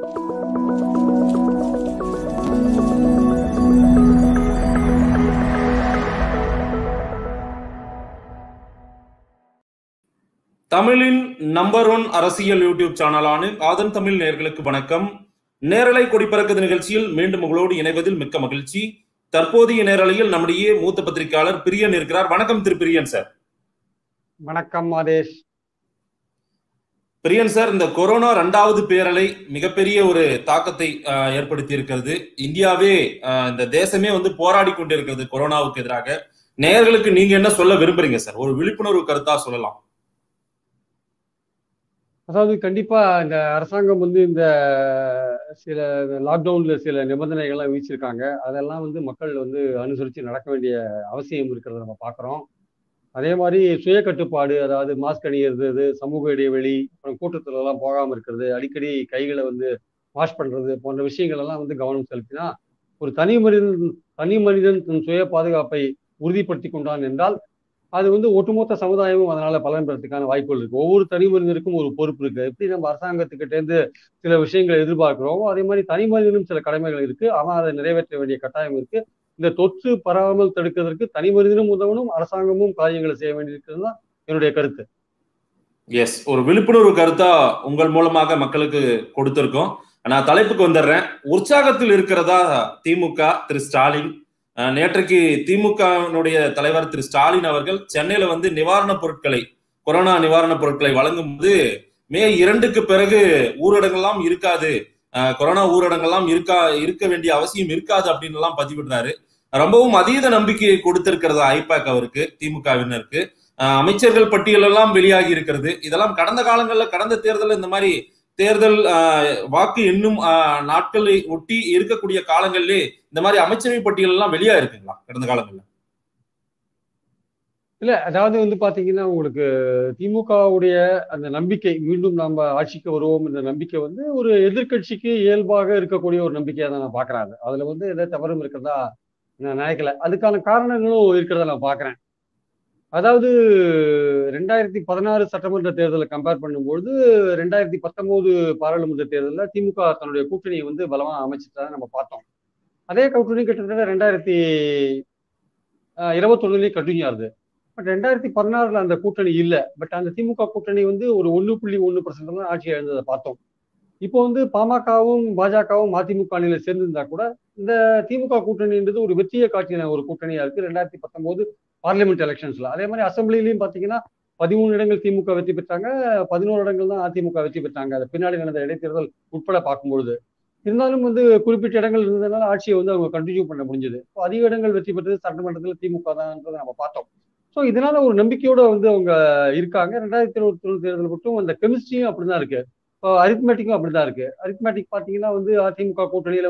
தமிழின் நம்பர் 1 அரசியல் யூடியூப் சேனலான ஆதன் தமிழ் நேயர்களுக்கு வணக்கம். நேரலை கொடிப்பறக்குது நிகழ்ச்சியில் மீண்டும் உங்களோடு இணைவதில் மிக்க மகிழ்ச்சி. தற்போதைய நேரலையில் நம்முடைய மூத்த பத்திரிகையாளர் பிரியன் இருக்கிறார். வணக்கம் திரு பிரியன் சார். வணக்கம் மாதேஷ். பிரியன் சார், இந்த கொரோனா 2வது பேரலை மிகப்பெரிய ஒரு தாக்கத்தை ஏற்படுத்தி இருக்கிறது. இந்தியாவே, இந்த தேசமே போராடி கொண்டிருக்கிறது கொரோனாவுக்கு எதிராக. நேயர்களுக்கு நீங்க என்ன சொல்ல விரும்புறீங்க சார்? ஒரு விழிப்புணர்வு கருத்தா சொல்லலாம். அதாவது கண்டிப்பா இந்த அரசாங்கம் இந்த சில லாக்டவுன்ல சில நிபந்தனைகள்லாம் விதிச்சிருக்காங்க. அதெல்லாம் மக்கள் அனுசரித்து நடக்க வேண்டிய அவசியம் இருக்கிறத நம்ம பார்க்குறோம். அதே மாதிரி சுய கட்டுப்பாடு, அதாவது மாஸ்க் அணியிறது, சமூக இடைவெளி, அப்புறம் கூட்டத்துல எல்லாம் போகாமல் இருக்கிறது, அடிக்கடி கைகளை வாஷ் பண்றது போன்ற விஷயங்கள் எல்லாம் கவனம் செலுத்தினா ஒரு தனி மனிதன் தன் சுய பாதுகாப்பை உறுதிப்படுத்தி கொண்டான் என்றால் அது ஒட்டுமொத்த சமுதாயமும் அதனால பலன் பெறத்துக்கான வாய்ப்புகள் இருக்கு. ஒவ்வொரு தனி மனிதனுக்கும் ஒரு பொறுப்பு இருக்கு. எப்படி நம்ம அரசாங்கத்துக்கிட்ட இருந்து சில விஷயங்களை எதிர்பார்க்கிறோமோ அதே மாதிரி தனி மனிதனும் சில கடமைகள் இருக்கு. ஆனால் அதை நிறைவேற்ற வேண்டிய கட்டாயம் இருக்கு. இந்த தொற்று பரவாமல் தடுக்கிறதுக்கு தனி மனிதனும் உதவணும், அரசாங்கமும் காரியங்களை செய்ய வேண்டியிருக்கிறது தான் என்னுடைய கருத்து. எஸ், ஒரு விழிப்புணர்வு கருத்தா உங்கள் மூலமாக மக்களுக்கு கொடுத்திருக்கோம். நான் தலைப்புக்கு வந்துடுறேன். உற்சாகத்தில் இருக்கிறதா திமுக, திரு ஸ்டாலின்? நேற்றைக்கு திமுகவினுடைய தலைவர் திரு ஸ்டாலின் அவர்கள் சென்னையில நிவாரணப் பொருட்களை, கொரோனா நிவாரணப் பொருட்களை வழங்கும் போது மே 2க்கு பிறகு ஊரடங்கெல்லாம் இருக்காது, கொரோனா ஊரடங்கெல்லாம் இருக்க வேண்டிய அவசியம் இருக்காது அப்படின்னு எல்லாம் பதிவிடுறாரு. ரொம்பவும் அதீத நம்பிக்கையை கொடுத்திருக்கிறது ஐபாக் அவருக்கு, திமுகவினருக்கு. அமைச்சர்கள் பட்டியல் எல்லாம் வெளியாகி இருக்கிறது. இதெல்லாம் கடந்த காலங்கள்ல, கடந்த தேர்தல், இந்த மாதிரி தேர்தல் வாக்கு எண்ணும் நாட்களை ஒட்டி இருக்கக்கூடிய காலங்களிலே இந்த மாதிரி அமைச்சரவை பட்டியல் எல்லாம் வெளியா இருக்குங்களா கடந்த காலங்கள்ல? இல்ல, அதாவது பாத்தீங்கன்னா உங்களுக்கு திமுகவுடைய அந்த நம்பிக்கை, மீண்டும் நம்ம ஆட்சிக்கு வருவோம் என்ற நம்பிக்கை ஒரு எதிர்கட்சிக்கு இயல்பாக இருக்கக்கூடிய ஒரு நம்பிக்கையா தான் நான் பாக்குறேன். அதுல எதாவது தவறும் இருக்கிறதா நான் நினைக்கல. அதுக்கான காரணங்களும் இருக்கிறத நான் பாக்குறேன். அதாவது 2016 சட்டமன்ற தேர்தலை கம்பேர் பண்ணும்பொழுது 2019 பாராளுமன்ற தேர்தலில் திமுக தன்னுடைய கூட்டணியை பலமா அமைச்சிட்டதை நம்ம பார்த்தோம். அதே கூட்டணி கிட்டத்தட்ட 2021 கண்டினியூ ஆகுது. பட் 2016 அந்த கூட்டணி இல்லை. பட் அந்த திமுக கூட்டணி ஒரு 1.1% தான் ஆட்சி இழந்ததை பார்த்தோம். இப்போ பாமகவும் பாஜகவும் அதிமுக அணியில சேர்ந்திருந்தா கூட இந்த திமுக கூட்டணின்றது ஒரு வெற்றியை காட்டின ஒரு கூட்டணியா இருக்கு 2019 பார்லிமெண்ட் எலெக்ஷன்ஸ்ல. அதே மாதிரி அசம்பிளிலையும் பாத்தீங்கன்னா 13 இடங்கள் திமுக வெற்றி பெற்றாங்க, 11 இடங்கள் தான் அதிமுக வெற்றி பெற்றாங்க. அது பின்னாடி நடந்த இடைத்தேர்தல் உட்பட பார்க்கும்பொழுது. இருந்தாலும் குறிப்பிட்ட இடங்கள் இருந்ததுனால ஆட்சியை அவங்க கண்டினியூ பண்ண முடிஞ்சது. அதிக இடங்கள் வெற்றி பெற்றது சட்டமன்றத்தில் திமுக தான்ன்றதை நம்ம பார்த்தோம். ஸோ இதனால ஒரு நம்பிக்கையோட அவங்க இருக்காங்க. 2021 தேர்தல் மட்டும் அந்த கெமிஸ்ட்ரியும் அப்படிதான் இருக்கு, அரித்மெட்டிக்கும் அப்படிதான் இருக்கு. அரித்மெட்டிக் பாத்தீங்கன்னா அதிமுக கூட்டணியில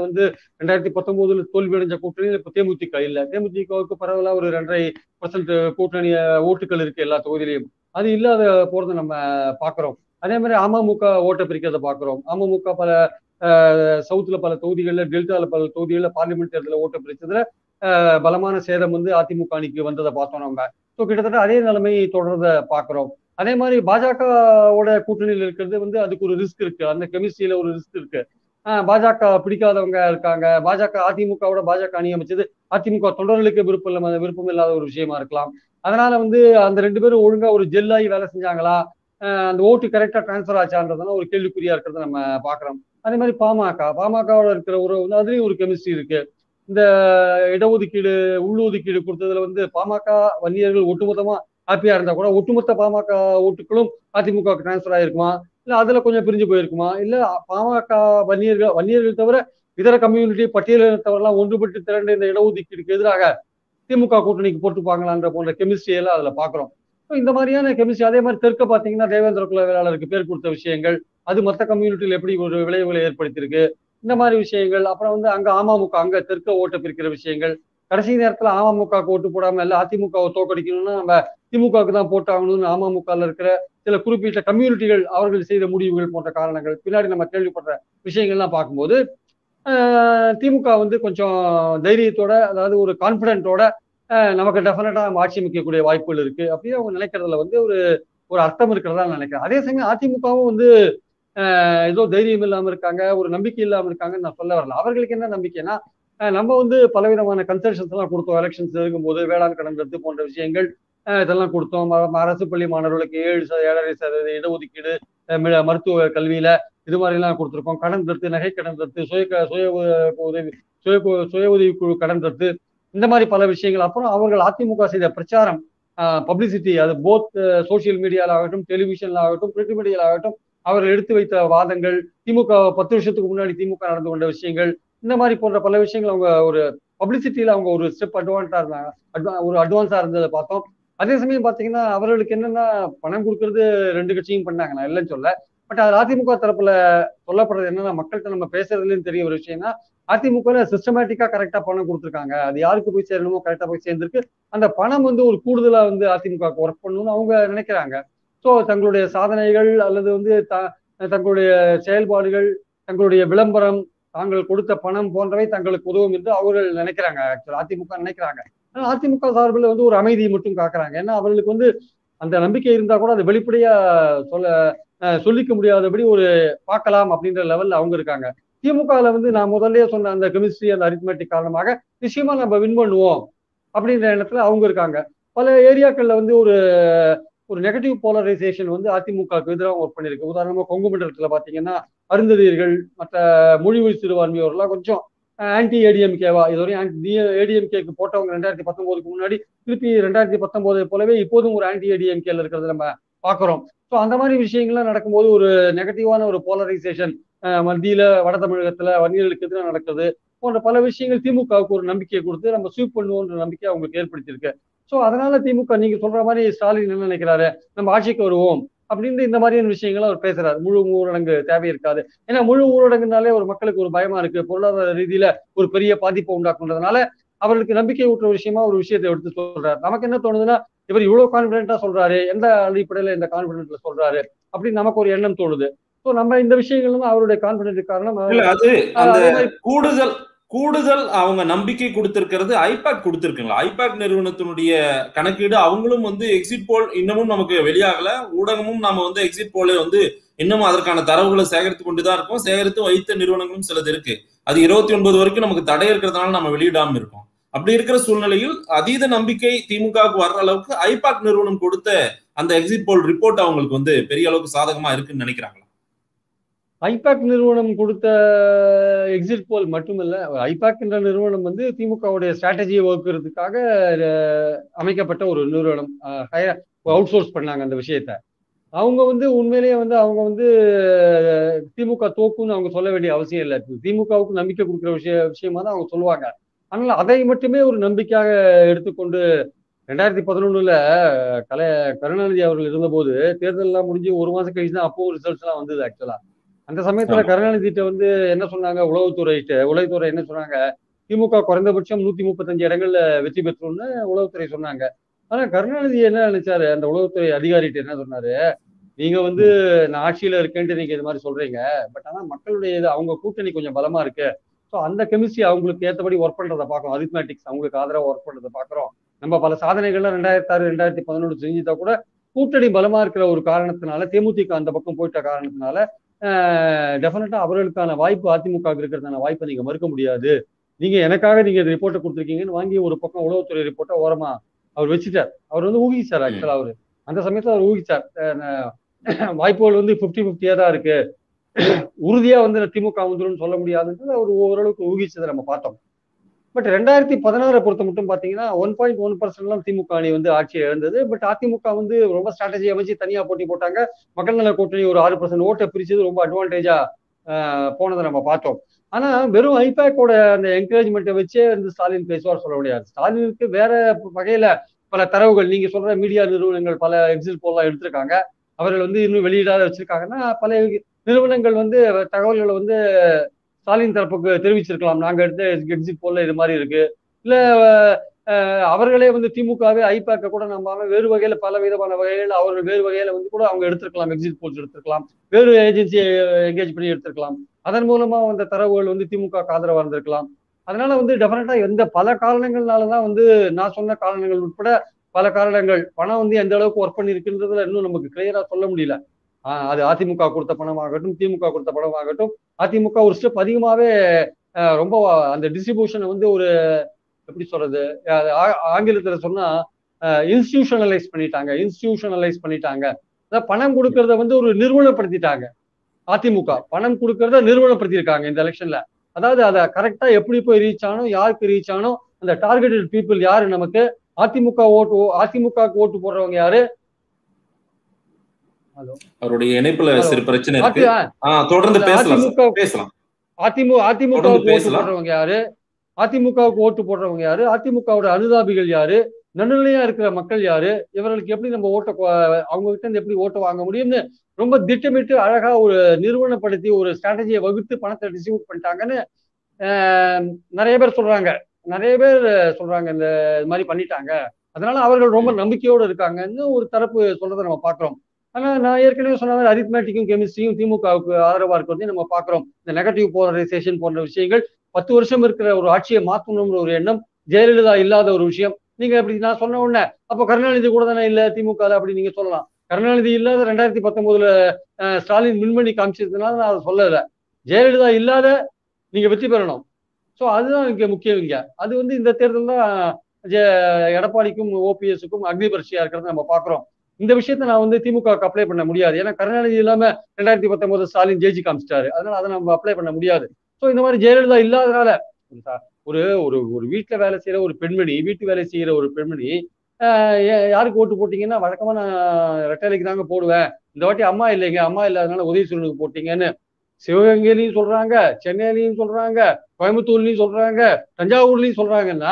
2019 தோல்வி அடைஞ்ச கூட்டணியில இப்ப தேமுதிக இல்ல. தேமுதிகவுக்கு பரவலா ஒரு 2.5% கூட்டணி ஓட்டுகள் இருக்கு எல்லா தொகுதியிலையும். அது இல்லாத போறதை நம்ம பாக்குறோம். அதே மாதிரி அமமுக ஓட்டை பிரிக்கிறத பாக்குறோம். அமமுக பல சவுத்துல பல தொகுதிகள்ல, டெல்டால பல தொகுதிகளில் பார்லிமெண்ட் தேர்தலில் ஓட்டை பிரிச்சதுல பலமான சேதம் அதிமுக அணிக்கு வந்ததை பார்த்தோம் நம்ம. ஸோ கிட்டத்தட்ட அதே நிலைமை தொடர்றத பாக்குறோம். அதே மாதிரி பாஜகவோட கூட்டணியில் இருக்கிறது அதுக்கு ஒரு ரிஸ்க் இருக்கு, அந்த கெமிஸ்ட்ரியில ஒரு ரிஸ்க் இருக்கு. பாஜக பிடிக்காதவங்க இருக்காங்க. அதிமுகவோட பாஜக அணி அமைச்சது அதிமுக தொண்டர்களுக்கு விருப்பம் இல்லாத ஒரு விஷயமா இருக்கலாம். அதனால அந்த 2 பேரும் ஒழுங்கா ஒரு ஜெல்லாகி வேலை செஞ்சாங்களா, அந்த ஓட்டு கரெக்டா டிரான்ஸ்பர் ஆச்சான்றதுனால ஒரு கேள்விக்குறியா இருக்கிறத நம்ம பாக்குறோம். அதே மாதிரி பாமகவோட இருக்கிற அதுலயும் ஒரு கெமிஸ்ட்ரி இருக்கு. இந்த இடஒதுக்கீடு, உள்ளொதுக்கீடு கொடுத்ததுல பாமக வன்னியர்கள் ஒட்டுமொத்தமா ஹாப்பியா இருந்தா கூட ஒட்டுமொத்த பாமக ஓட்டுகளும் அதிமுக டிரான்ஸ்பர் ஆயிருக்குமா, இல்ல அதுல கொஞ்சம் பிரிஞ்சு போயிருக்குமா, இல்ல பாமக வன்னியர்கள் தவிர இதர கம்யூனிட்டி பட்டியலினத்தவரெல்லாம் ஒன்றுபட்டு திரண்டு இந்த இடஒதுக்கீடுக்கு எதிராக திமுக கூட்டணிக்கு போட்டுப்பாங்களான்ற போன்ற கெமிஸ்ட்ரி எல்லாம் அதுல பாக்குறோம். இந்த மாதிரியான கெமிஸ்ட்ரி. அதே மாதிரி தெற்க பாத்தீங்கன்னா தேவேந்திர குல வேளாளருக்கு பேர் கொடுத்த விஷயங்கள் அது மற்ற கம்யூனிட்டியில எப்படி ஒரு விளைவுகளை ஏற்படுத்தியிருக்கு, இந்த மாதிரி விஷயங்கள். அப்புறம் அங்க அமமுக அங்க தெற்க ஓட்டு பிரிக்கிற விஷயங்கள். கடைசி நேரத்துல அமமுக ஓட்டு போடாம இல்ல அதிமுகவை தோக்கடிக்கணும்னா நம்ம திமுகவுக்கு தான் போட்டாகணும்னு அமமுகல இருக்கிற சில குறிப்பிட்ட கம்யூனிட்டிகள் அவர்கள் செய்த முடிவுகள் போன்ற காரணங்கள் பின்னாடி நம்ம கேள்விப்படுற விஷயங்கள்லாம் பார்க்கும்போது திமுக கொஞ்சம் தைரியத்தோட, அதாவது ஒரு கான்பிடென்ட்டோட நமக்கு டெஃபினட்டா ஆட்சி அமைக்கக்கூடிய வாய்ப்புகள் இருக்கு அப்படின்னு அவங்க நினைக்கிறதுல ஒரு ஒரு அர்த்தம் இருக்கிறதா நினைக்கிறேன். அதே சமயம் அதிமுகவும் ஏதோ தைரியம் இல்லாம இருக்காங்க, ஒரு நம்பிக்கை இல்லாம இருக்காங்கன்னு நான் சொல்ல வரல. அவர்களுக்கு என்ன நம்பிக்கைன்னா, நம்ம வந்து பலவிதமான கன்செஷன்ஸ் எல்லாம் கொடுத்தோம் எலெக்ஷன்ஸ் இருக்கும்போது, வேளாண் கடன் ரத்து போன்ற விஷயங்கள் இதெல்லாம் கொடுத்தோம். அரசு பள்ளி மாணவர்களுக்கு 7.5% இடஒதுக்கீடு, மருத்துவ கல்வியில இது மாதிரி எல்லாம் கொடுத்துருக்கோம். கடன் ரத்து, நகை கடன் ரத்து, உதவி சுய சுய உதவி குழு கடன் ரத்து, இந்த மாதிரி பல விஷயங்கள். அப்புறம் அவர்கள் அதிமுக செய்த பிரச்சாரம், பப்ளிசிட்டி, அது போத் சோசியல் மீடியால ஆகட்டும், டெலிவிஷன்ல ஆகட்டும், பிரிண்ட் மீடியால ஆகட்டும், அவர்கள் எடுத்து வைத்த வாதங்கள், திமுக 10 வருஷத்துக்கு முன்னாடி திமுக நடந்து கொண்ட விஷயங்கள், இந்த மாதிரி போன்ற பல விஷயங்கள் அவங்க ஒரு பப்ளிசிட்டியில அவங்க ஒரு ஸ்டெப் அட்வான்ஸா இருந்தாங்க, ஒரு அட்வான்ஸா இருந்ததை பார்த்தோம். அதே சமயம் பாத்தீங்கன்னா அவர்களுக்கு என்னன்னா பணம் கொடுக்கறது ரெண்டு கட்சியும் பண்ணாங்க, நான் இல்லைன்னு சொல்ல. பட் அது அதிமுக தரப்புல சொல்லப்படுறது என்னன்னா, மக்கள்கிட்ட நம்ம பேசுறதுலயும் தெரிய ஒரு விஷயம்னா, அதிமுக சிஸ்டமேட்டிக்கா கரெக்டா பணம் கொடுத்துருக்காங்க, அது யாருக்கு போய் சேரணுமோ கரெக்டா போய் சேர்ந்திருக்கு. அந்த பணம் வந்து ஒரு கூடுதலா வந்து அதிமுக ஒர்க் பண்ணணும்னு அவங்க நினைக்கிறாங்க. ஸோ தங்களுடைய சாதனைகள் அல்லது வந்து தங்களுடைய செயல்பாடுகள், தங்களுடைய விளம்பரம், தாங்கள் கொடுத்த பணம் போன்றவை தங்களுக்கு உதவும் என்று அவர்கள் நினைக்கிறாங்க. ஆக்சுவலா அதிமுக நினைக்கிறாங்க. ஆனா அதிமுக சார்பில் வந்து ஒரு அமைதியை மட்டும் காக்குறாங்க. ஏன்னா அவர்களுக்கு வந்து அந்த நம்பிக்கை இருந்தா கூட அதை வெளிப்படையா சொல்ல சொல்லிக்க முடியாதபடி ஒரு பார்க்கலாம் அப்படின்ற லெவல்ல அவங்க இருக்காங்க. திமுகல வந்து நான் முதல்லயே சொன்ன அந்த கெமிஸ்ட்ரி, அந்த அரித்மெட்டிக் காரணமாக நிச்சயமா நம்ம வின் பண்ணுவோம் அப்படின்ற எண்ணத்துல அவங்க இருக்காங்க. பல ஏரியாக்கள்ல வந்து ஒரு ஒரு நெகட்டிவ் போலரைசேஷன் வந்து அதிமுகவுக்கு எதிராக ஒர்க் பண்ணிருக்கு. உதாரணமா கொங்கு மண்டலத்துல பாத்தீங்கன்னா அருந்ததியர்கள், மற்ற மொழிவழி சிறுபான்மையோர்லாம் கொஞ்சம் ஆன்டி ஏடிஎம்கேவா, இதுவரையும் ஏடிஎம்கேக்கு போட்டவங்க 2019க்கு முன்னாடி திருப்பி 2019 போலவே இப்போதும் ஒரு ஆன்டி ஏடிஎம்கேல இருக்கிறத நம்ம பாக்குறோம். ஸோ அந்த மாதிரி விஷயங்கள்லாம் நடக்கும்போது ஒரு நெகட்டிவான ஒரு போலரைசேஷன் மத்தியில வட தமிழகத்துல வன்னியர்களுக்கு எதிராக நடக்குது போன்ற பல விஷயங்கள் திமுகவுக்கு ஒரு நம்பிக்கையை கொடுத்து நம்ம ஸ்வீப் பண்ணுவோன்ற நம்பிக்கை அவங்களுக்கு ஏற்படுத்தியிருக்கு. ஸோ அதனால திமுக நீங்க சொல்ற மாதிரி ஸ்டாலின் என்ன நினைக்கிறாரு, நம்ம ஆட்சிக்கு வருவோம் அப்படின்னு இந்த மாதிரியான விஷயங்களை அவர் பேசுறாரு. முழு ஊரடங்கு தேவை இருக்காது. ஏன்னா முழு ஊரடங்குனாலே ஒரு மக்களுக்கு ஒரு பயமா இருக்கு, பொருளாதார ரீதியில ஒரு பெரிய பாதிப்பை உண்டாக்குன்றதுனால அவர்களுக்கு நம்பிக்கை ஊட்டுற விஷயமா ஒரு விஷயத்தை எடுத்து சொல்றாரு. நமக்கு என்ன தோணுதுன்னா, இவர் இவ்வளவு கான்பிடென்டா சொல்றாரு, எந்த அடிப்படையில இந்த கான்பிடென்ட்ல சொல்றாரு அப்படின்னு நமக்கு ஒரு எண்ணம் தோணுது. ஸோ நம்ம இந்த விஷயங்கள் அவருடைய கான்பிடென்ட் காரணம். இல்ல அது அந்த அதே மாதிரி கூடுதல் கூடுதல் அவங்க நம்பிக்கை கொடுத்திருக்கிறது ஐபாக் கொடுத்திருக்குங்களா? ஐபாக் நிறுவனத்தினுடைய கணக்கீடு அவங்களும் வந்து எக்ஸிட் போல் இன்னமும் நமக்கு வெளியாகல. ஊடகமும் நாம வந்து எக்ஸிட் போல வந்து இன்னமும் அதற்கான தரவுகளை சேகரித்து கொண்டுதான் இருக்கோம். சேகரித்து வைத்த நிறுவனங்களும் சிலது இருக்கு. அது 29 வரைக்கும் நமக்கு தடை இருக்கிறதுனால நம்ம வெளியிடாம இருக்கோம். அப்படி இருக்கிற சூழ்நிலையில் அதீத நம்பிக்கை திமுகவுக்கு வர்ற அளவுக்கு ஐபாக் நிறுவனம் கொடுத்த அந்த எக்ஸிட் போல் ரிப்போர்ட் அவங்களுக்கு வந்து பெரிய அளவுக்கு சாதகமா இருக்குன்னு நினைக்கிறாங்களா? ஐபாக் நிறுவனம் கொடுத்த எக்ஸிட் போல் மட்டுமல்ல, ஐபாக் என்ற நிறுவனம் வந்து திமுகவுடைய ஸ்ட்ராட்டஜியை வகுக்கிறதுக்காக அமைக்கப்பட்ட ஒரு நிறுவனம். அவுட் சோர்ஸ் பண்ணாங்க அந்த விஷயத்த. அவங்க வந்து உண்மையிலேயே வந்து அவங்க வந்து திமுக தோக்குன்னு அவங்க சொல்ல வேண்டிய அவசியம் இல்லை. திமுகவுக்கு நம்பிக்கை கொடுக்குற விஷயமா தான் அவங்க சொல்லுவாங்க. அதனால அதை மட்டுமே ஒரு நம்பிக்கையாக எடுத்துக்கொண்டு 2011ல கருணாநிதி அவர்கள் இருந்தபோது தேர்தல் எல்லாம் முடிஞ்சு ஒரு மாசம் கழிச்சு தான் அப்போ ரிசல்ட்ஸ் எல்லாம் வந்தது ஆக்சுவலா. அந்த சமயத்துல கருணாநிதிட்ட வந்து என்ன சொன்னாங்க, உளவுத்துறை என்ன சொன்னாங்க, திமுக குறைந்தபட்சம் 135 இடங்கள்ல வெற்றி பெற்றோம்னு உளவுத்துறை சொன்னாங்க. ஆனா கருணாநிதி என்ன நினைச்சாரு, அந்த உளவுத்துறை அதிகாரிகிட்ட என்ன சொன்னாரு, நீங்க வந்து நான் ஆட்சியில இருக்கேன்ட்டு நீங்க இது மாதிரி சொல்றீங்க, பட் ஆனா மக்களுடைய அவங்க கூட்டணி கொஞ்சம் பலமா இருக்கு. ஸோ அந்த கெமிஸ்ட்ரி அவங்களுக்கு ஏற்றபடி ஒர்க் பண்றதை பார்க்கணும், அரித்மேட்டிக்ஸ் அவங்களுக்கு ஆதரவா ஒர்க் பண்றதை பார்க்குறோம். நம்ம பல சாதனைகள்லாம் 2006 2011 செஞ்சுட்டா கூட கூட்டணி பலமா இருக்கிற ஒரு காரணத்தினால, தேமுதிக அந்த பக்கம் போயிட்ட காரணத்தினால டெஃபினட்டா அவர்களுக்கான வாய்ப்பு அதிமுக இருக்கிறதான வாய்ப்பை நீங்க மறுக்க முடியாது. நீங்க எனக்காக நீங்க ரிப்போர்ட்டை கொடுத்துருக்கீங்கன்னு வாங்கி ஒரு பக்கம் உளவுத்துறை ரிப்போர்ட்டை ஓரமா அவர் வச்சுட்டார். அவர் வந்து ஊகிச்சார் ஆக்சுவலா. அவரு அந்த சமயத்துல அவர் ஊகிச்சார், வாய்ப்புகள் வந்து 50-50 தான் இருக்கு, உறுதியா வந்து திமுக வந்துடும் சொல்ல முடியாதுன்றது அவர் ஓரளவுக்கு ஊகிச்சதை நம்ம பார்த்தோம். பட் 2016 பொறுத்த மட்டும் பாத்தீங்கன்னா 1.1% திமுக அணி வந்து ஆட்சியை இழந்தது. பட் அதிமுக வந்து ரொம்ப ஸ்ட்ராட்டஜி அமைச்சு தனியா போட்டி போட்டாங்க. மக்கள் நல கூட்டணி ஒரு 6% ஓட்டை பிரிச்சது ரொம்ப அட்வான்டேஜா போனதை நம்ம பார்த்தோம். ஆனா வெறும் ஐபேக்கோட அந்த என்கரேஜ்மெண்ட்டை வச்சே வந்து ஸ்டாலின் பேசுவார் சொல்ல முடியாது. ஸ்டாலினுக்கு வேற வகையில பல தரவுகள், நீங்க சொல்ற மீடியா நிறுவனங்கள் பல எக்ஸிட் போல்லாம் எடுத்திருக்காங்க. அவர்கள் வந்து இன்னும் வெளியிடாத வச்சிருக்காங்கன்னா பல நிறுவனங்கள் வந்து தகவல்களை வந்து ஸ்டாலின் தரப்புக்கு தெரிவிச்சிருக்கலாம், நாங்க எடுத்த எக்ஸிட் போல்ல இது மாதிரி இருக்கு. இல்ல அவர்களே வந்து திமுகவே ஐபேக்க கூட நம்பாம வேறு வகையில பல விதமான வகைகள் அவர்கள் வேறு வகையில வந்து கூட அவங்க எடுத்திருக்கலாம், எக்ஸிட் போல்ஸ் எடுத்திருக்கலாம், வேறு ஏஜென்சியை என்கேஜ் பண்ணி எடுத்திருக்கலாம். அதன் மூலமா வந்த தரவுகள் வந்து திமுக ஆதரவா இருந்திருக்கலாம். அதனால வந்து டெஃபினட்டா எந்த பல காரணங்கள்னாலதான் வந்து நான் சொன்ன காரணங்கள் உட்பட பல காரணங்கள், பணம் வந்து எந்த அளவுக்கு ஒர்க் பண்ணி இருக்குன்றதுல இன்னும் நமக்கு கிளியரா சொல்ல முடியல. அது அதிமுக கொடுத்த பணமாகட்டும், திமுக கொடுத்த பணமாகட்டும், அதிமுக ஒரு ஸ்டெப் அதிகமாவே ரொம்ப அந்த டிஸ்ட்ரிபியூஷனை வந்து ஒரு எப்படி சொல்றது, ஆங்கிலத்துல சொன்னா இன்ஸ்டிடியூஷனலைஸ் பண்ணிட்டாங்க. அதாவது பணம் கொடுக்கறத வந்து ஒரு நிறுவனப்படுத்திட்டாங்க. அதிமுக பணம் கொடுக்கறத நிறுவனப்படுத்தியிருக்காங்க இந்த எலெக்ஷன்ல. அதாவது அதை கரெக்டா எப்படி போய் ரீச் ஆனோம், யாருக்கு ரீச் ஆனோம், அந்த டார்கெட்டட் பீப்புள் யாரு, நமக்கு அதிமுகவுக்கு ஓட்டு போடுறவங்க யாரு. ஹலோ அவருடைய இணைப்புல ஹலோ சிறு பிரச்சனை இருக்கு. தொடர்ந்து பேசலாம். அதிமுகவுக்கு ஓட்டு போடுறவங்க யாரு, அதிமுகவுக்கு ஓட்டு போடுறவங்க யாரு, அதிமுகவோட அனுதாபிகள் யாரு, நடுநிலையா இருக்கிற மக்கள் யாரு, இவர்களுக்கு எப்படி நம்ம அவங்க கிட்ட இருந்து எப்படி ஓட்ட வாங்க முடியும்னு ரொம்ப திட்டமிட்டு அழகா ஒரு நிறுவனப்படுத்தி ஒரு ஸ்ட்ராட்டஜியை வகுத்து பணத்தை டிஸ்ட்ரிபியூட் பண்ணிட்டாங்கன்னு நிறைய பேர் சொல்றாங்க. இந்த மாதிரி பண்ணிட்டாங்க, அதனால அவர்கள் ரொம்ப நம்பிக்கையோடு இருக்காங்கன்னு ஒரு தரப்பு சொல்றதை நம்ம பாக்குறோம். ஆனா நான் ஏற்கனவே சொன்ன மாதிரி அரித்மேட்டிக்கும் கெமிஸ்ட்ரியும் திமுகவுக்கு ஆதரவா இருக்கிறதையும் நம்ம பாக்குறோம். இந்த நெகட்டிவ் போலரைசேஷன் போன்ற விஷயங்கள், 10 வருஷம் இருக்கிற ஒரு ஆட்சியை மாற்றணும்னு ஒரு எண்ணம், ஜெயலலிதா இல்லாத ஒரு விஷயம். நீங்க அப்படி நான் சொன்ன உடனே அப்போ கருணாநிதி கூட தானே இல்ல திமுக அப்படி நீங்க சொல்லலாம். கருணாநிதி இல்லாத 2019 ஸ்டாலின் விண்மணி காமிச்சதுனால நான் அதை சொல்லல. ஜெயலலிதா இல்லாத நீங்க வெற்றி பெறணும். ஸோ அதுதான் இங்க முக்கியம். இங்க அது வந்து இந்த தேர்தல் தான் எடப்பாடிக்கும் ஓபிஎஸ்க்கும் அக்னி பரீட்சையா இருக்கிறத நம்ம பாக்குறோம். இந்த விஷயத்த நான் வந்து திமுக அப்ளை பண்ண முடியாது. ஏன்னா கருணாநிதி இல்லாம 2019 ஸ்டாலின் ஜெயிச்சு காமிச்சிட்டாரு. அதனால அதை நம்ம அப்ளை பண்ண முடியாது. ஸோ இந்த மாதிரி ஜெயலலிதா இல்லாதனால ஒரு ஒரு ஒரு வீட்டுல வேலை செய்யற ஒரு பெண்மணி, வீட்டு வேலை செய்யற ஒரு பெண்மணி யாருக்கு ஓட்டு போட்டீங்கன்னா, வழக்கமா நான் ரெட்டலைக்கு தாங்க போடுவேன், இந்த வாட்டி அம்மா இல்லைங்க, அம்மா இல்லாதனால உதயசூரனுக்கு போட்டீங்கன்னு சிவகங்கையிலையும் சொல்றாங்க, சென்னையிலையும் சொல்றாங்க, கோயம்புத்தூர்லயும் சொல்றாங்க, தஞ்சாவூர்லயும் சொல்றாங்கன்னா,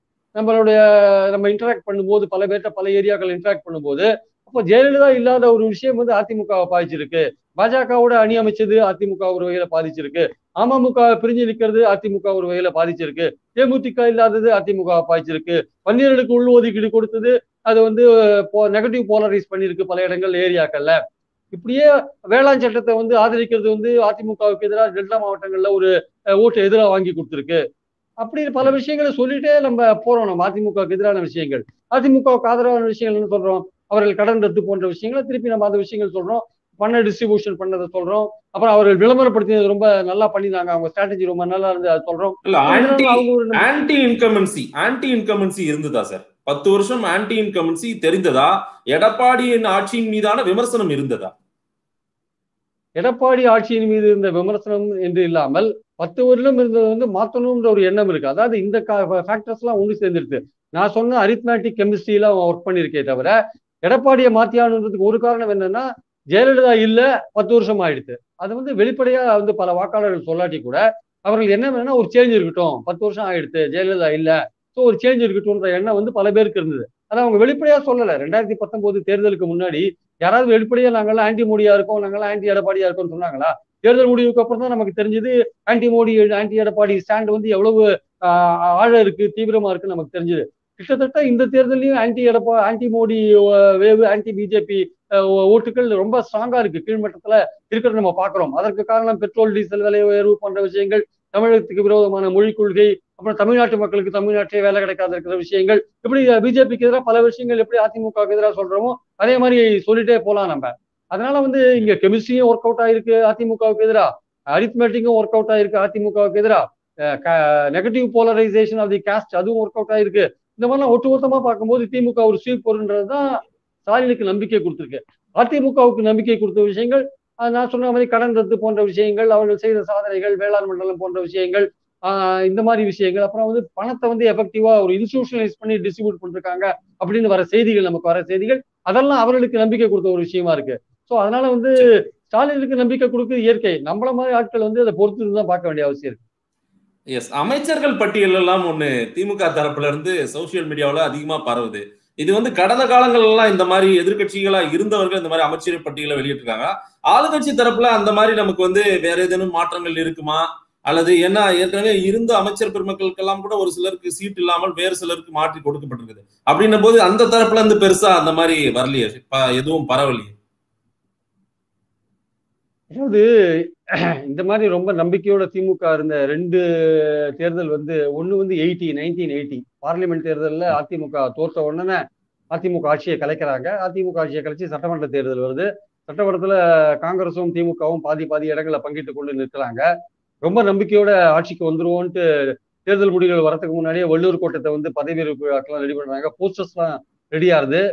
நம்ம இன்டராக்ட் பண்ணும்போது பல பேர்ட்ட பல ஏரியாக்கள் இன்டராக்ட் பண்ணும்போது, அப்போ ஜெயலலிதா இல்லாத ஒரு விஷயம் வந்து அதிமுகவை பாதிச்சிருக்கு. பாஜகவோட அணி அமைச்சது அதிமுக ஒரு வகையில பாதிச்சிருக்கு. அமமுக பிரிஞ்சு நிற்கிறது அதிமுக ஒரு வகையில பாதிச்சிருக்கு. தேமுதிக இல்லாதது அதிமுக பாதிச்சிருக்கு. பன்னீர்களுக்கு உள் ஒதுக்கீடு கொடுத்தது அது வந்து நெகட்டிவ் போலரைஸ் பண்ணிருக்கு பல இடங்கள் ஏரியாக்கள்ல. இப்படியே வேளாண் சட்டத்தை வந்து ஆதரிக்கிறது வந்து அதிமுகவுக்கு எதிராக டெல்டா மாவட்டங்கள்ல ஒரு ஓட்டு எதிராக வாங்கி கொடுத்துருக்கு. அப்படி பல விஷயங்களை சொல்லிட்டே நம்ம போறோம். நம்ம அதிமுகவுக்கு எதிரான விஷயங்கள், அதிமுகவுக்கு ஆதரவான விஷயங்கள் என்ன சொல்றோம், அவர்கள் கடன் ரத்து போன்ற விஷயங்களை திருப்பி நம்ம அந்த விஷயங்கள் சொல்றோம், பண டிஸ்ட்ரிபியூஷன் பண்ணதை சொல்றோம், அப்புறம் அவர்கள் விளம்பரப்படுத்தினது ரொம்ப நல்லா பண்ணினாங்க, அவங்க ஸ்ட்ராட்டஜி ரொம்ப நல்லா இருந்து அதை சொல்றோம். ஆன்டி இன்கமன்சி இருந்ததா சார்? 10 வருஷம் ஆன்டி இன்கமன்சி தெரிந்ததா? எடப்பாடியின் ஆட்சியின் மீதான விமர்சனம் இருந்ததா? எடப்பாடி ஆட்சியின் மீது இருந்த விமர்சனம் என்று இல்லாமல் 10 வருடம் இருந்தது வந்து மாற்றணும்ன்ற ஒரு எண்ணம் இருக்கு. அதாவது இந்த ஃபேக்டர்ஸ் எல்லாம் ஒன்று சேர்ந்துருக்கு. நான் சொன்ன அரித்மேட்டிக் கெமிஸ்ட்ரியில ஒர்க் பண்ணிருக்கே தவிர, எடப்பாடியை மாத்தியானுன்றதுக்கு ஒரு காரணம் என்னன்னா, ஜெயலலிதா இல்ல 10 வருஷம் ஆயிடுச்சு. அது வந்து வெளிப்படையா வந்து பல வாக்காளர்கள் சொல்லாட்டி கூட அவர்கள் என்ன வேணும்னா ஒரு சேஞ்ச் இருக்கட்டும், 10 வருஷம் ஆயிடுச்சு ஜெயலலிதா இல்ல, ஸோ ஒரு சேஞ்ச் இருக்கட்டும்ன்ற எண்ணம் வந்து பல பேருக்கு இருந்தது. அதை அவங்க வெளிப்படையா சொல்லல. 2019 தேர்தலுக்கு முன்னாடி யாராவது வெளிப்படையா நாங்கெல்லாம் ஆன்டி மோடியா இருக்கோம், நாங்கெல்லாம் ஆன்டி எடப்பாடியா இருக்கோம்னு சொன்னாங்களா? தேர்தல் முடிவுக்கு அப்புறம் தான் நமக்கு தெரிஞ்சது anti Modi anti Edappadi stand வந்து எவ்வளவு ஆழ இருக்கு, தீவிரமா இருக்குன்னு நமக்கு தெரிஞ்சது. கிட்டத்தட்ட இந்த தேர்தலையும் ஆன்டி மோடி வேவு, ஆன்டி பிஜேபி ஓட்டுகள் ரொம்ப ஸ்ட்ராங்கா இருக்கு, கீழ்மட்டத்துல இருக்கிறத நம்ம பாக்குறோம். அதற்கு காரணம் பெட்ரோல் டீசல் விலை உயர்வு போன்ற விஷயங்கள், தமிழகத்துக்கு விரோதமான மொழிக் கொள்கை, அப்புறம் தமிழ்நாட்டு மக்களுக்கு தமிழ்நாட்டிலே வேலை கிடைக்காத இருக்கிற விஷயங்கள், இப்படி பிஜேபிக்கு எதிராக பல விஷயங்கள் எப்படி அதிமுகவுக்கு எதிராக சொல்றோமோ அதே மாதிரி சொல்லிட்டே போலாம் நம்ம. அதனால வந்து இங்க கெமிஸ்ட்ரியும் ஒர்க் அவுட் ஆயிருக்கு அதிமுகவுக்கு எதிராக, அரித்மெட்டிக்கும் ஒர்க் அவுட் ஆயிருக்கு அதிமுகவுக்கு எதிராக, negative polarisation of the caste அதுவும் ஒர்க் அவுட் ஆயிருக்கு. இந்த மாதிரிலாம் ஒட்டுமொத்தமா பார்க்கும்போது திமுக ஒரு ஸ்வீப் பொருள்ன்றதுதான் ஸ்டாலினுக்கு நம்பிக்கை கொடுத்துருக்கு. அதிமுகவுக்கு நம்பிக்கை கொடுத்த விஷயங்கள் நான் சொன்ன மாதிரி கடன் ரத்து போன்ற விஷயங்கள், அவர்கள் செய்த சாதனைகள், வேளாண் மண்டலம் போன்ற விஷயங்கள், இந்த மாதிரி விஷயங்கள், அப்புறம் வந்து பணத்தை வந்து எஃபெக்டிவா ஒரு இன்ஸ்டிடியூஷனலைஸ் பண்ணி டிஸ்ட்ரிபியூட் பண்ணிருக்காங்க அப்படின்னு வர செய்திகள், நமக்கு வர செய்திகள் அதெல்லாம் அவர்களுக்கு நம்பிக்கை கொடுத்த ஒரு விஷயமா இருக்கு. ஸோ அதனால வந்து ஸ்டாலினுக்கு நம்பிக்கை கொடுக்குறது இயற்கை. நம்மள மாதிரி ஆட்கள் வந்து அதை பொறுத்து தான் பார்க்க வேண்டிய அவசியம் இருக்கு. எஸ், அமைச்சர்கள் பட்டியல் எல்லாம் ஒண்ணு திமுக தரப்புல இருந்து சோசியல் மீடியாவில் அதிகமா பரவுது. இது வந்து கடந்த காலங்கள் எல்லாம் இந்த மாதிரி எதிர்கட்சிகளா இருந்தவர்கள் இந்த மாதிரி அமைச்சர் பட்டியலை வெளியிட்டிருக்காங்க. ஆளுங்கட்சி தரப்புல அந்த மாதிரி நமக்கு வந்து வேற ஏதேனும் மாற்றங்கள் இருக்குமா? அல்லது என்ன ஏற்கனவே இருந்த அமைச்சர் பெருமக்களுக்கெல்லாம் கூட ஒரு சிலருக்கு சீட் இல்லாமல் வேறு சிலருக்கு மாற்றி கொடுக்கப்பட்டிருக்குது. அப்படின்னும் போது அந்த தரப்புல இருந்து பெருசா அந்த மாதிரி வரலையே, எதுவும் பரவலையே. அதாவது இந்த மாதிரி ரொம்ப நம்பிக்கையோட திமுக இருந்த 2 தேர்தல் வந்து, ஒண்ணு வந்து 1980 பார்லிமெண்ட் தேர்தலில் அதிமுக தோற்ற உடனே அதிமுக ஆட்சியை கலைக்கிறாங்க. அதிமுக ஆட்சியை கலைச்சு சட்டமன்ற தேர்தல் வருது. சட்டமன்றத்துல காங்கிரஸும் திமுகவும் பாதி பாதி இடங்களை பங்கிட்டு கொண்டு நிற்கிறாங்க. ரொம்ப நம்பிக்கையோட ஆட்சிக்கு வந்துருவோன்ட்டு தேர்தல் முடிவுகள் வரதுக்கு முன்னாடியே வள்ளுவர் கோட்டத்தை வந்து பதவி விழாக்கெல்லாம் ரெடி பண்றாங்க. போஸ்டர்ஸ்லாம் ரெடி ஆகுது.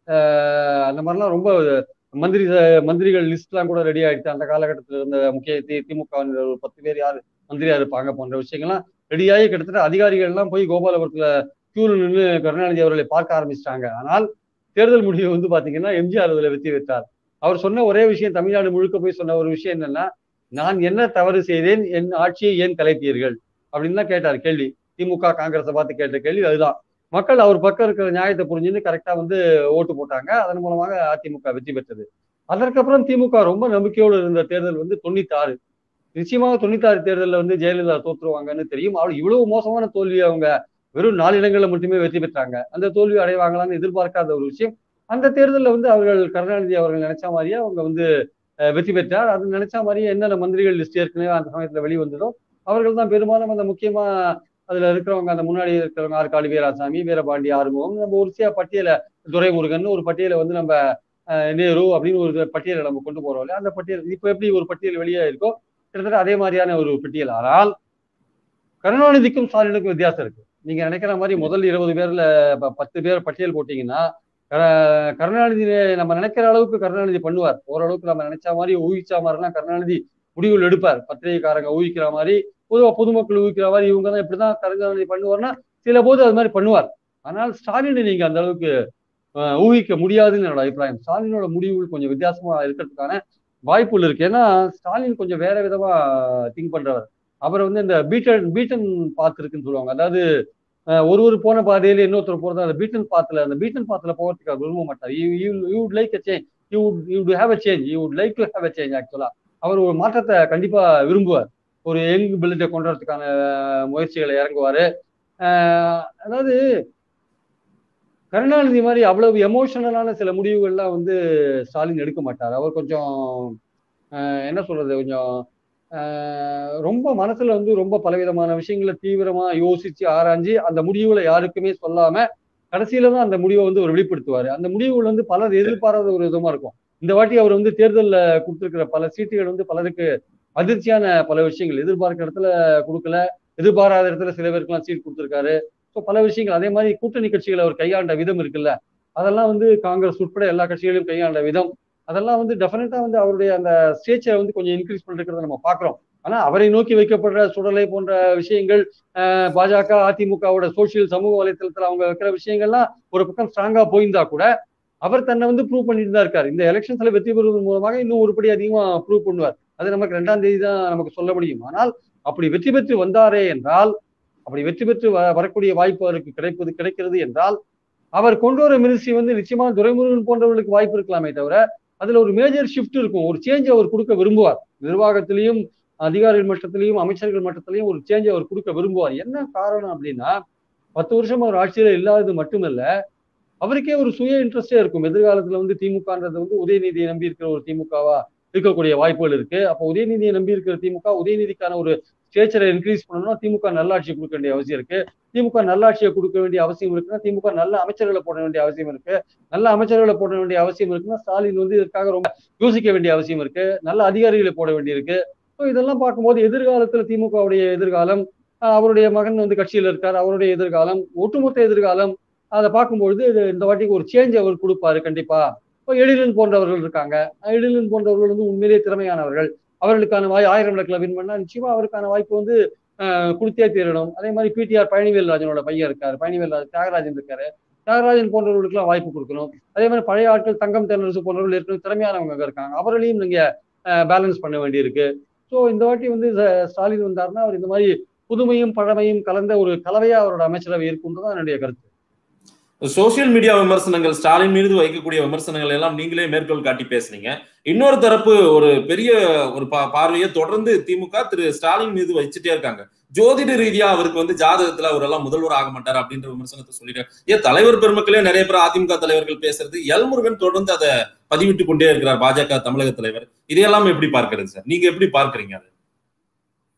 அந்த மாதிரிலாம் ரொம்ப மந்திரிகள் லிஸ்ட்லாம் கூட ரெடி ஆயிடுச்சு. அந்த காலகட்டத்தில் இருந்த முக்கிய திமுக ஒரு 10 பேர் யார் மந்திரியா இருப்பாங்க போன்ற விஷயங்கள்லாம் ரெடியாகி கிட்டத்தட்ட அதிகாரிகள் எல்லாம் போய் கோபாலபுரத்துல கியூல நின்று கருணாநிதி அவர்களை பார்க்க ஆரம்பிச்சிட்டாங்க. ஆனால் தேர்தல் முடிவு வந்து பாத்தீங்கன்னா எம்ஜிஆர் அதுல வெற்றி பெற்றார். அவர் சொன்ன ஒரே விஷயம், தமிழ்நாடு முழுக்க போய் சொன்ன ஒரு விஷயம் என்னன்னா, நான் என்ன தவறு செய்தேன், என் ஆட்சியை ஏன் கலைத்தீர்கள் அப்படின்னு தான் கேட்டார் கேள்வி. திமுக காங்கிரஸை பார்த்து கேட்ட கேள்வி அதுதான். மக்கள் அவர் பக்கம் இருக்கிற நியாயத்தை புரிஞ்சுன்னு கரெக்டா வந்து ஓட்டு போட்டாங்க. அதன் மூலமாக அதிமுக வெற்றி பெற்றது. அதற்கப்புறம் திமுக ரொம்ப நம்பிக்கையோடு இருந்த தேர்தல் வந்து 96. நிச்சயமாக 96 தேர்தலில் வந்து ஜெயலலிதா தோற்றுருவாங்கன்னு தெரியும். அவள் இவ்வளவு மோசமான தோல்வியை அவங்க வெறும் 4 இடங்கள்ல மட்டுமே வெற்றி பெற்றாங்க. அந்த தோல்வி அடைவாங்களான்னு எதிர்பார்க்காத ஒரு விஷயம். அந்த தேர்தலில் வந்து அவர்கள் கருணாநிதி அவர்கள் நினைச்ச மாதிரியே அவங்க வந்து வெற்றி பெற்றார். அது நினைச்ச மாதிரியே என்னென்ன மந்திரிகள் லிஸ்ட் ஏற்கனவே அந்த சமயத்துல வெளிவந்ததோ அவர்கள் தான் பெரும்பாலும் அந்த முக்கியமா அதுல இருக்கிறவங்க, அந்த முன்னாடி இருக்கிறவங்க ஆற்காடு வீராசாமி, வீரபாண்டி ஆறுமுகம், நம்ம ஒரு சில பட்டியலை, துரைமுருகன் ஒரு பட்டியலை வந்து நம்ம நேரு அப்படின்னு ஒரு பட்டியலை நம்ம கொண்டு போறோம் இல்லையா? அந்த பட்டியல் இப்ப எப்படி ஒரு பட்டியல் வெளியே இருக்கோ கிட்டத்தட்ட அதே மாதிரியான ஒரு பட்டியல். ஆனால் கருணாநிதிக்கும் ஸ்டாலினுக்கும் வித்தியாசம் இருக்கு. நீங்க நினைக்கிற மாதிரி முதல் 20 பேர்ல 10 பேர் பட்டியல் போட்டீங்கன்னா கருணாநிதி நம்ம நினைக்கிற அளவுக்கு கருணாநிதி பண்ணுவார். ஓரளவுக்கு நம்ம நினைச்ச மாதிரி ஊகிச்ச மாதிரிலாம் கருணாநிதி முடிவுகள் எடுப்பார். பத்திரிகைக்காரங்க ஊகிக்கிற மாதிரி, பொதுவா பொதுமக்கள் ஊகிக்கிற மாதிரி இவங்க தான் இப்படிதான் கருணாநிதி பண்ணுவார்னா சில போது அது மாதிரி பண்ணுவார். ஆனால் ஸ்டாலினை நீங்க அந்த அளவுக்கு ஊகிக்க முடியாதுன்னு என்னோட அபிப்பிராயம். ஸ்டாலினோட முடிவுகள் கொஞ்சம் வித்தியாசமா இருக்கிறதுக்கான வாய்ப்புகள் இருக்கு. ஏன்னா ஸ்டாலின் கொஞ்சம் வேற விதமா திங்க் பண்றவர். அவர் வந்து இந்த பீட்டன் பாத் இருக்குன்னு சொல்லுவாங்க. அதாவது ஒரு போன பாதையில இன்னொருத்தர் போறது, அந்த பீட்டன் பாத்துல போகிறதுக்கு அவர் விரும்ப மாட்டார். You would like a change, you would have a change, you would like to have a change. ஆக்சுவலா அவர் ஒரு மாற்றத்தை கண்டிப்பா விரும்புவார். ஒரு யங் பில்டை கொண்டு வரதுக்கான முயற்சிகளை இறங்குவாரு. அதாவது கருணாநிதி மாதிரி அவ்வளவு எமோஷனலான சில முடிவுகள்லாம் வந்து ஸ்டாலின் எடுக்க மாட்டார். அவர் கொஞ்சம் என்ன சொல்றது, கொஞ்சம் ரொம்ப மனசுல வந்து ரொம்ப பலவிதமான விஷயங்களை தீவிரமா யோசிச்சு ஆராய்ஞ்சு அந்த முடிவுகளை யாருக்குமே சொல்லாம கடைசியில தான் அந்த முடிவை வந்து அவர் வெளிப்படுத்துவாரு. அந்த முடிவுகள் வந்து பலர் எதிர்பாராத ஒரு விதமா இருக்கும். இந்த வாட்டி அவர் வந்து தேர்தலில் கொடுத்திருக்கிற பல சீட்டுகள் வந்து பலருக்கு அதிர்ச்சியான பல விஷயங்கள், எதிர்பார்க்கிற இடத்துல கொடுக்கல, எதிர்பாராத இடத்துல சில பேருக்குலாம் சீட் கொடுத்திருக்காரு. ஸோ பல விஷயங்கள். அதே மாதிரி கூட்டணி கட்சிகளை அவர் கையாண்ட விதம் இருக்குல்ல, அதெல்லாம் வந்து காங்கிரஸ் உட்பட எல்லா கட்சிகளையும் கையாண்ட விதம், அதெல்லாம் வந்து டெஃபினட்டா வந்து அவருடைய அந்த ஸ்டேச்சை வந்து கொஞ்சம் இன்க்ரீஸ் பண்ணிருக்கிறத நம்ம பாக்குறோம். ஆனா அவரை நோக்கி வைக்கப்படுற சுடலை போன்ற விஷயங்கள், பாஜக அதிமுகவோட சோசியல் சமூக வலைத்தளத்துல அவங்க வைக்கிற விஷயங்கள்லாம் ஒரு பக்கம் ஸ்ட்ராங்கா போயிருந்தா கூட அவர் தன்னை வந்து ப்ரூவ் பண்ணிட்டு தான் இருக்காரு. இந்த எலெக்ஷன்ஸ்ல வெற்றி பெறுவதன் மூலமாக இன்னும் ஒருபடி அதிகமா ப்ரூவ் பண்ணுவார். அது நமக்கு 2ஆம் தேதி தான் நமக்கு சொல்ல முடியும். ஆனால் அப்படி வெற்றி பெற்று வந்தாரே என்றால், அப்படி வெற்றி பெற்று வரக்கூடிய வாய்ப்பு அவருக்கு கிடைக்கிறது என்றால், அவர் கொண்டு வர மினிஸ்ட்ரி வந்து நிச்சயமா துரைமுருகன் போன்றவர்களுக்கு வாய்ப்பு இருக்கலாமே தவிர அதுல ஒரு மேஜர் ஷிஃப்ட் இருக்கும். ஒரு சேஞ்ச் அவர் கொடுக்க விரும்புவார். நிர்வாகத்திலையும் அதிகாரிகள் மட்டத்திலையும் அமைச்சர்கள் மட்டத்திலையும் ஒரு சேஞ்ச் அவர் கொடுக்க விரும்புவார். என்ன காரணம் அப்படின்னா, 10 வருஷம் அவர் ஆட்சியில இல்லாதது மட்டுமல்ல, அவருக்கே ஒரு சுய இன்ட்ரெஸ்டே இருக்கும். எதிர்காலத்துல வந்து திமுகன்றது வந்து உதயநிதியை நம்பி இருக்கிற ஒரு திமுகவா இருக்கக்கூடிய வாய்ப்புகள் இருக்கு. அப்போ உதயநிதியை நம்பி இருக்கிற திமுக உதயநிதிக்கான ஒரு ஸ்டேச்சரை இன்க்ரீஸ் பண்ணணும்னா திமுக நல்லாட்சி கொடுக்க வேண்டிய அவசியம் இருக்கு. திமுக நல்லாட்சியை கொடுக்க வேண்டிய அவசியம் இருக்குன்னா திமுக நல்ல அமைச்சர்களை போட வேண்டிய அவசியம் இருக்கு. நல்ல அமைச்சர்களை போட வேண்டிய அவசியம் இருக்குன்னா ஸ்டாலின் வந்து இதற்காக ரொம்ப யோசிக்க வேண்டிய அவசியம் இருக்கு. நல்ல அதிகாரிகளை போட வேண்டியிருக்கு. ஸோ இதெல்லாம் பார்க்கும்போது எதிர்காலத்துல திமுகவுடைய எதிர்காலம், அவருடைய மகன் வந்து கட்சியில் இருக்கார், அவருடைய எதிர்காலம், ஒட்டுமொத்த எதிர்காலம், அதை பார்க்கும்பொழுது இந்த வாட்டிக்கு ஒரு சேஞ்ச் அவர் கொடுப்பாரு கண்டிப்பா. இப்போ எழிலன் போன்றவர்கள் இருக்காங்க. எழிலன் போன்றவர்கள் வந்து உண்மையிலேயே திறமையானவர்கள். அவர்களுக்கான 1000 விளக்குல வின் பண்ணா நிச்சயமா அவருக்கான வாய்ப்பு வந்து கொடுத்தே தீரணும். அதே மாதிரி பிடிஆர் பழனிவேல்ராஜனோட பையன் இருக்காரு, தியாகராஜன் இருக்காரு. தியாகராஜன் போன்றவர்களுக்குலாம் வாய்ப்பு கொடுக்கணும். அதே மாதிரி பழைய ஆட்கள் தங்கம் தென்னரசு போன்றவர்கள் ஏற்கனவே திறமையானவங்க இருக்காங்க, அவர்களையும் நீங்க பேலன்ஸ் பண்ண வேண்டியிருக்கு. ஸோ இந்த வாட்டி வந்து ஸ்டாலின் வந்தாருன்னா அவர் இந்த மாதிரி புதுமையும் பழமையும் கலந்த ஒரு கலவையா அவரோட அமைச்சரவை இருக்குன்றதான் என்னுடைய கருத்து. சோசியல் மீடியா விமர்சனங்கள், ஸ்டாலின் மீது வைக்கக்கூடிய விமர்சனங்கள் எல்லாம் நீங்களே மேற்கோள் காட்டி பேசுனீங்க. இன்னொரு தரப்பு ஒரு பெரிய ஒரு பார்வையை தொடர்ந்து திமுக திரு ஸ்டாலின் மீது வச்சுட்டே இருக்காங்க. ஜோதிட ரீதியா அவருக்கு வந்து ஜாதகத்துல அவரெல்லாம் முதல்வர் ஆக மாட்டார் அப்படின்ற விமர்சனத்தை சொல்லிட்டு, ஏன் தலைவர் பெருமக்களே நிறைய பேர் அதிமுக தலைவர்கள் பேசுறது, எல்முருகன் தொடர்ந்து அதை பதிவிட்டு கொண்டே இருக்கிறார், பாஜக தமிழக தலைவர். இதையெல்லாம் எப்படி பார்க்கிறது சார்? நீங்க எப்படி பார்க்கறீங்க? அது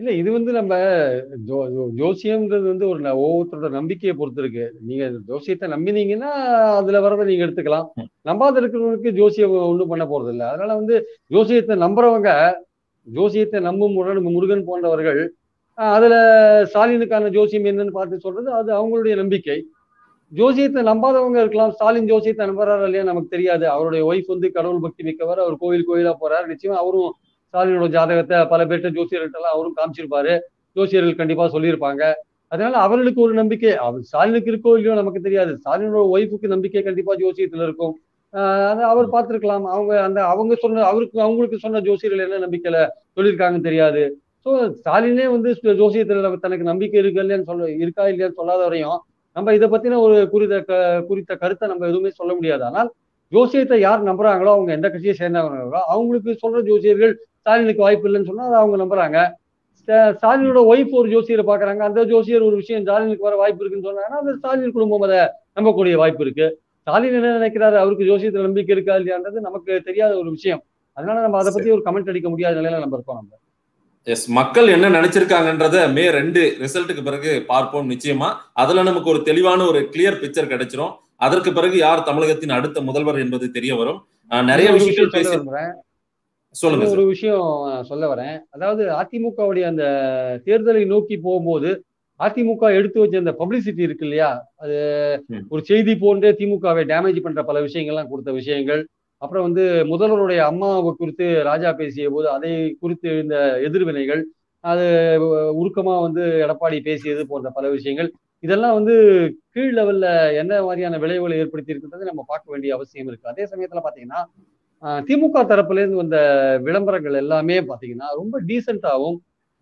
இல்ல இது வந்து நம்ம ஜோசியம்ன்றது வந்து ஒரு ஒவ்வொருத்தரோட நம்பிக்கையை பொறுத்து இருக்கு. நீங்க ஜோசியத்தை நம்பினீங்கன்னா அதுல வரதை நீங்க எடுத்துக்கலாம். நம்பாத இருக்கிறவங்களுக்கு ஜோசியம் ஒண்ணும் பண்ண போறது இல்லை. அதனால வந்து ஜோசியத்தை நம்புறவங்க, ஜோசியத்தை நம்பும் முருகன் போன்றவர்கள் அதுல ஸ்டாலினுக்கான ஜோசியம் என்னன்னு பார்த்து சொல்றது அது அவங்களுடைய நம்பிக்கை. ஜோசியத்தை நம்பாதவங்க இருக்கலாம். ஸ்டாலின் ஜோசியத்தை நம்புறாரு இல்லையா நமக்கு தெரியாது. அவருடைய ஒய்ஃப் வந்து கடவுள் பக்தி மிக்கவர். அவர் கோயில் கோயிலா போறாரு. நிச்சயமா அவரும் ஸ்டாலினோட ஜாதகத்தை பல பேர்கிட்ட ஜோசியர்கள்ட்ட எல்லாம் அவரும் காமிச்சிருப்பாரு. ஜோசியர்கள் கண்டிப்பா சொல்லியிருப்பாங்க. அதனால அவர்களுக்கு ஒரு நம்பிக்கை. அவர் ஸ்டாலினுக்கு இருக்கோ இல்லையோ நமக்கு தெரியாது. ஸ்டாலினோட ஒய்ஃபுக்கு நம்பிக்கை கண்டிப்பா ஜோசியத்துல இருக்கும். அதை அவர் பார்த்திருக்கலாம். அவங்க அவங்க சொன்ன அவங்களுக்கு சொன்ன ஜோசியர்கள் என்ன நம்பிக்கையில சொல்லியிருக்காங்கன்னு தெரியாது. ஸோ ஸ்டாலினே வந்து ஜோசியத்துல தனக்கு நம்பிக்கை இருக்கா இல்லையான்னு சொல்லாத வரையும் நம்ம இதை பத்தின ஒரு குறித்த கருத்தை நம்ம எதுவுமே சொல்ல முடியாது. ஆனால் ஜோசியத்தை யார் நம்புறாங்களோ, அவங்க எந்த கட்சியை சேர்ந்தவங்களோ அவங்களுக்கு சொல்ற ஜோசியர்கள் ஸ்டாலினுக்கு வாய்ப்பு இல்லைன்னு சொன்னா அதை அவங்க நம்புறாங்க. ஸ்டாலினோட ஒய்ஃப் ஒரு ஜோசியரை பாக்குறாங்க. அந்த ஜோசியர் ஒரு விஷயம் ஸ்டாலினுக்கு வர வாய்ப்பு இருக்குன்னு சொன்னாங்கன்னா அந்த ஸ்டாலின் குடும்பம் அதை நம்பக்கூடிய வாய்ப்பு இருக்கு. ஸ்டாலின் என்ன நினைக்கிறாரு, அவருக்கு ஜோசியத்துல நம்பிக்கை இருக்கா இல்லையான்றது நமக்கு தெரியாத ஒரு விஷயம். அதனால நம்ம அதை பத்தி ஒரு கமெண்ட் அடிக்க முடியாத நிலையில நம்ம இருக்கோம். நம்ம எஸ், மக்கள் என்ன நினைச்சிருக்காங்கன்றத மே 2 ரிசல்ட்டுக்கு பிறகு பார்ப்போம். நிச்சயமா அதுல நமக்கு ஒரு தெளிவான ஒரு கிளியர் பிக்சர் கிடைச்சிரும். அதற்கு பிறகு யார் தமிழகத்தின் அடுத்த முதல்வர் என்பது தெரிய வரும். நிறைய விஷயங்கள் பேசி சொல்லுங்க. ஒரு விஷயம் சொல்ல வரேன். அதாவது அதிமுகவுடைய அந்த தேர்தலை நோக்கி போகும்போது அதிமுக எடுத்து வச்ச அந்த பப்ளிசிட்டி இருக்கு இல்லையா, அது ஒரு செய்தி போன்றே திமுகவை டேமேஜ் பண்ற பல விஷயங்கள்லாம் கொடுத்த விஷயங்கள். அப்புறம் வந்து முதல்வருடைய அம்மாவை குறித்து ராஜா பேசிய போது அதை குறித்து எழுந்த எதிர்வினைகள், அது உருக்கமா வந்து எடப்பாடி பேசியது போன்ற பல விஷயங்கள், இதெல்லாம் வந்து கீழ் லெவல்ல என்ன மாதிரியான விளைவுகளை ஏற்படுத்தி இருக்கிறது நம்ம பார்க்க வேண்டிய அவசியம் இருக்கு. அதே சமயத்துல பாத்தீங்கன்னா திமுக தரப்புல இருந்து வந்த விளம்பரங்கள் எல்லாமே பாத்தீங்கன்னா ரொம்ப டீசென்டாவும்,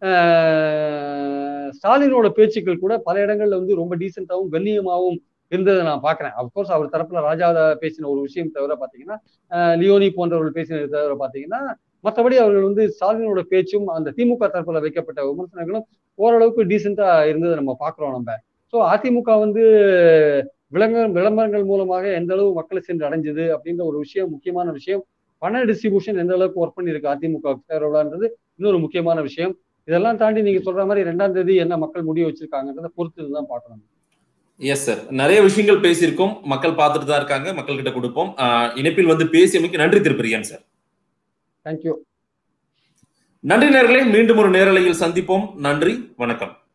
ஸ்டாலினோட பேச்சுக்கள் கூட பல இடங்கள்ல வந்து ரொம்ப டீசென்டாவும் கண்ணியமாவும் இருந்ததை நான் பாக்குறேன். அப்கோர்ஸ் அவர் தரப்புல ராஜா பேசின ஒரு விஷயம் தவிர பாத்தீங்கன்னா, லியோனி போன்றவர்கள் பேசினது தவிர பாத்தீங்கன்னா, மற்றபடி அவர்கள் வந்து ஸ்டாலினோட பேச்சும் அந்த திமுக தரப்புல வைக்கப்பட்ட விமர்சனங்களும் ஓரளவுக்கு டீசென்டா இருந்ததை நம்ம பாக்குறோம் நம்ம. ஸோ அதிமுக வந்து விளம்பரங்கள் மூலமாக எந்த அளவு மக்களை சென்று அடைஞ்சது அப்படின்ற ஒரு விஷயம், முக்கியமான விஷயம். பண டிஸ்ட்ரிபியூஷன் எந்த அளவுக்கு ஒர்க் பண்ணிருக்கு அதிமுக சேரோடான்றது இன்னொரு முக்கியமான விஷயம். இதெல்லாம் தாண்டி நீங்க சொல்ற மாதிரி 2ஆம் தேதி என்ன மக்கள் முடிவு வச்சிருக்காங்கன்றத பொறுத்து தான் பார்க்கணும். எஸ் சார், நிறைய விஷயங்கள் பேசியிருக்கோம். மக்கள் பார்த்துட்டு தான் இருக்காங்க. மக்கள் கிட்ட கொடுப்போம். இணைப்பில் வந்து பேசியமைக்கு நன்றி திருப்பிரியன் சார். தேங்க்யூ. நன்றி நேயர்களே, மீண்டும் ஒரு நேரலையில் சந்திப்போம். நன்றி, வணக்கம்.